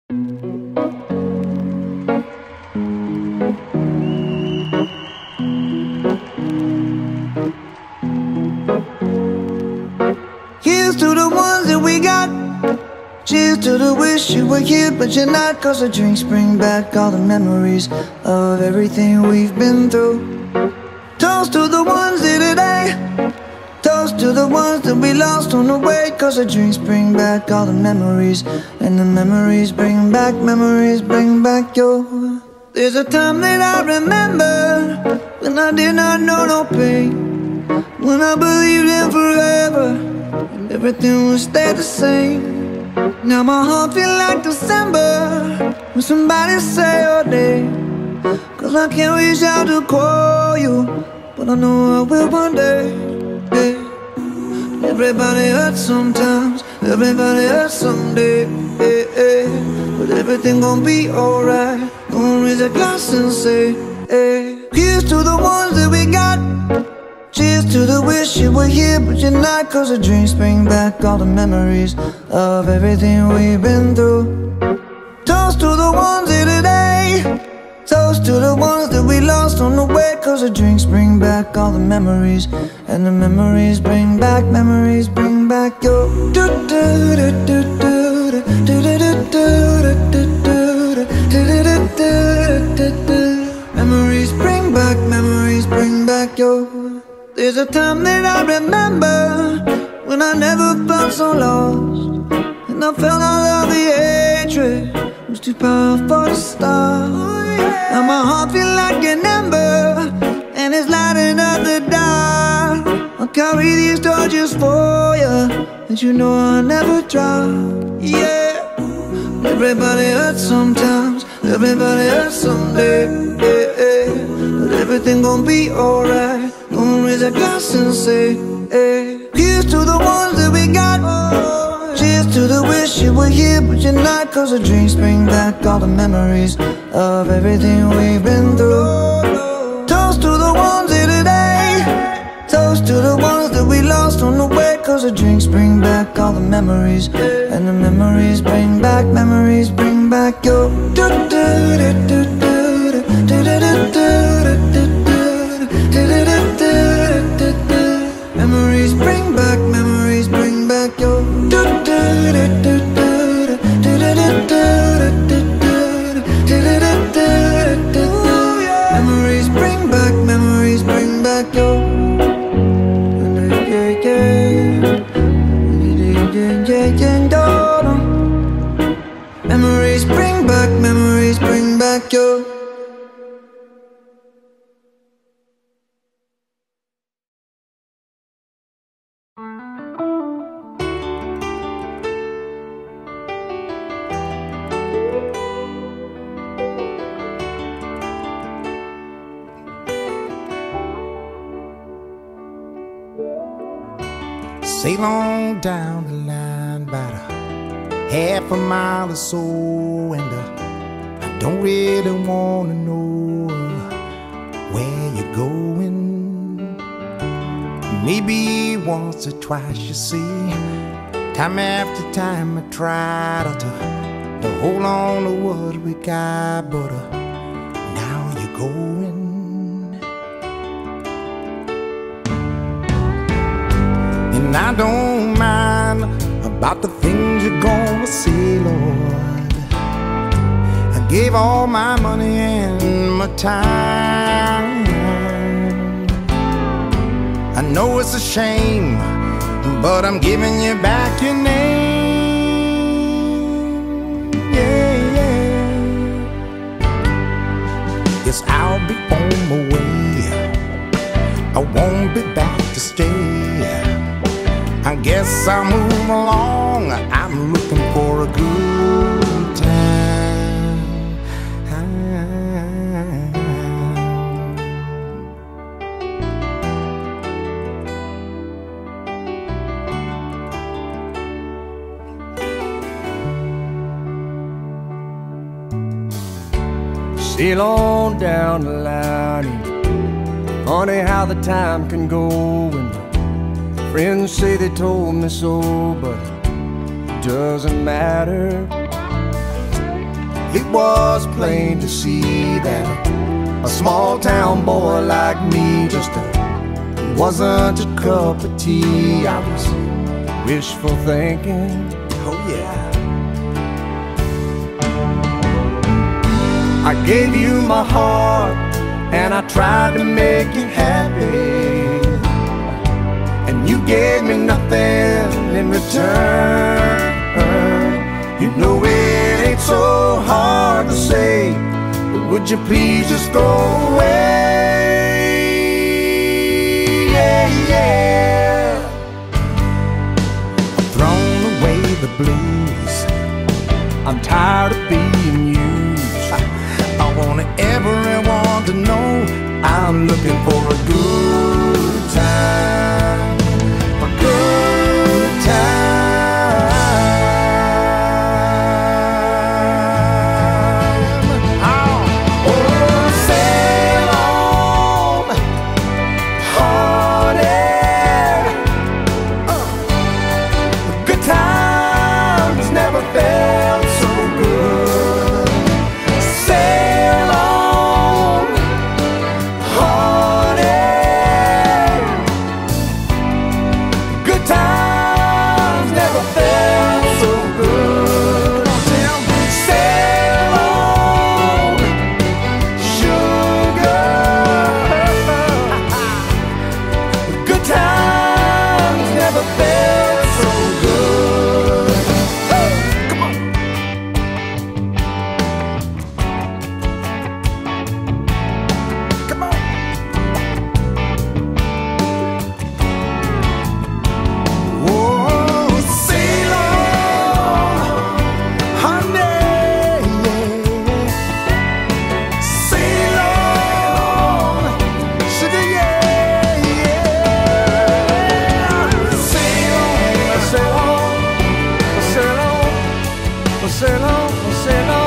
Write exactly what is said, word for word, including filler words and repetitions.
Here's to the ones that we got. Cheers to the wish you were here but you're not. Cause the drinks bring back all the memories of everything we've been through. Toast to the ones here today. Toast to the ones that we lost on the way. Cause the drinks bring back all the memories. And the memories bring back, memories bring back your. There's a time that I remember when I did not know no pain, when I believed in forever and everything would stay the same. Now my heart feel like December when somebody say your name. Cause I can't reach out to call you, but I know I will one day. Hey. Everybody hurts sometimes, everybody hurts someday. Hey, hey. But everything gon' be alright. Gonna raise a glass and say, hey. Here's to the ones that we got. Cheers to the wish you were here but you're not. Cause the drinks bring back all the memories of everything we've been through. Toast to the ones here today. Toast to the ones that we lost on the way. Cause the drinks bring back all the memories. And the memories bring back, memories bring back your. Memories bring back, memories bring back your. There's a time that I remember when I never felt so lost, and I felt all of the hatred was too powerful to stop. Now my heart feel like an ember and it's lighting up the dark. I'll carry these torches for you, and you know I'll never drop. Yeah. Everybody hurts sometimes, everybody hurts someday. Yeah, yeah. But everything gon' be alright. Gonna raise a glass and say, hey. Here's to the ones that we got. Cheers to the wish you were here but you're not. Cause the drinks bring back all the memories of everything we've been through. Toast to the ones here today. Toast to the ones that we lost on the way. Cause the drinks bring back all the memories. And the memories bring back, memories bring back your. Memories bring back, memories bring back your. Memories bring back, memories bring back your. Memories bring back, memories bring back your. Sail on down the line about a half a mile or so, and uh, I don't really wanna know uh, where you're going. Maybe once or twice, you see, time after time I tried to, to hold on to what we got, but uh, now you're going. And I don't mind about the things you're gonna say, Lord. I gave all my money and my time. I know it's a shame, but I'm giving you back your name. Yeah, yeah. Yes, I'll be on my way. I won't be back to stay. I guess I'll move along. I'm looking for a good time. Sail on down the line. Funny how the time can go when friends say they told me so, but it doesn't matter. it was plain to see that a small town boy like me just wasn't a cup of tea. I was wishful thinking, oh yeah. I gave you my heart and I tried to make you happy, and you gave me nothing in return. You know it ain't so hard to say, but would you please just go away? Yeah, yeah. I've thrown away the blues. I'm tired of being used. I, I want everyone to know I'm looking for a good time, a good time. Sail on, sail on.